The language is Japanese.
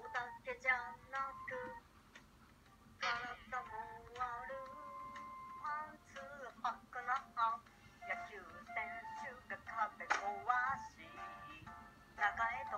だけじゃなく体もある。パンツ履くな。野球選手が壁壊し流れ